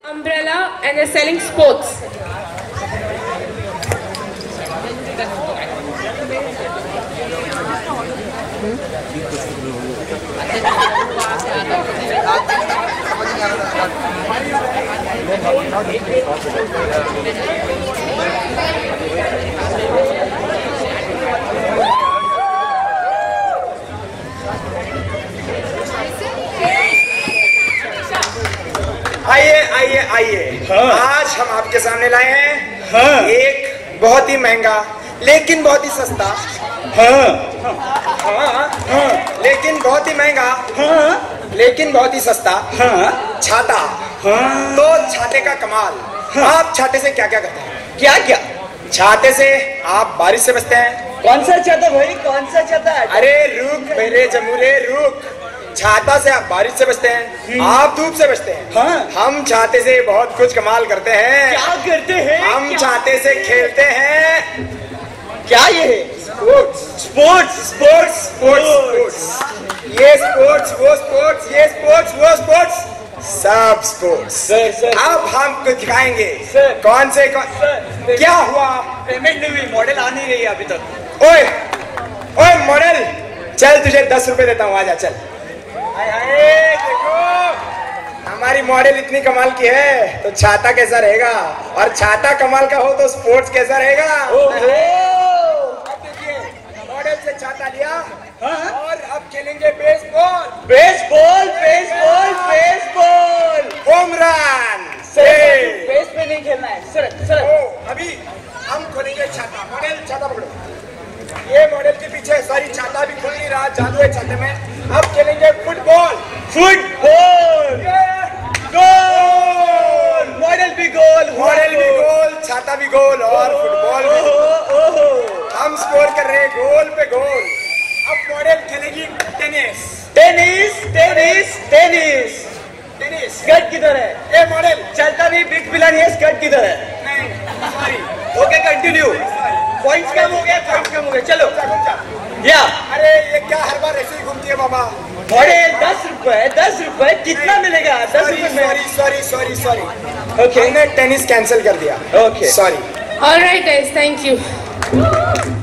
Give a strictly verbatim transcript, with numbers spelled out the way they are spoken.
Umbrella and they're selling sports. आइए आइए आइए। हाँ। आज हम आपके सामने लाए हैं हाँ। एक बहुत ही महंगा लेकिन बहुत ही सस्ता हाँ। हाँ। हाँ। लेकिन बहुत ही महंगा हाँ। लेकिन बहुत ही सस्ता हाँ। छाता हाँ। तो छाते का कमाल हाँ। आप छाते से क्या क्या करते हैं? क्या क्या? छाते से आप बारिश से बचते हैं। कौन सा छाता भाई, कौन सा छाता? अरे रुक मेरे जमूरे रुक। छाता से आप बारिश से बचते हैं, आप धूप से बचते हैं हाँ। हम छाते से बहुत कुछ कमाल करते हैं। क्या करते हैं? हम छाते से खेलते हैं। क्या ये है? स्पोर्ट्स स्पोर्ट्स स्पोर्ट्स स्पोर्ट्स ये स्पोर्ट्स वो स्पोर्ट्स ये स्पोर्ट्स वो स्पोर्ट्स सब स्पोर्ट्स। सर सर अब हम कुछ दिखाएंगे सर। कौन से कौन सर क्या हुआ? पेमेंट नहीं हुई, मॉडल आ नहीं रही है अभी तक। ओए ओए मॉडल, चल तुझे दस रुपए देता हूँ, आजा चल। आए आए देखो हमारी मॉडल इतनी कमाल की है तो छाता कैसा रहेगा, और छाता कमाल का हो तो स्पोर्ट्स कैसा रहेगा। अब देखिए मॉडल से छाता लिया हाँ? और अब खेलेंगे baseball baseball baseball baseball home run. Base पे नहीं खेलना है सर सर। ओ, अभी हम खोलेंगे छाता। मॉडल छाता पकड़ो। ये मॉडल के पीछे सारी छाता भी खुल नहीं रहा, जादू है छाते में। अब खेलेंगे फुटबॉल फुटबॉल गोल। मॉडल भी गोल, मॉडल भी गोल, छाता भी गोल और फुटबॉल भी। हम स्कोर कर रहे हैं गोल पे गोल। अब मॉडल खेलेगी tennis tennis tennis tennis tennis. Skirt किधर है? ए मॉडल चलता नहीं, बिग पिलर है, स्कर्ट किधर है? नहीं सॉरी। Okay continue. पॉइंट्स कम हो गए, पॉइंट्स कम हो गए, चलो या। अरे ये क्या हर बार ऐसे ही घूमती है बाबा। अरे दस रुपए दस रुपए कितना मिलेगा? दस रुपए में। Sorry sorry sorry sorry okay हमने टेनिस कैंसिल कर दिया। Okay sorry. All right guys, thank you.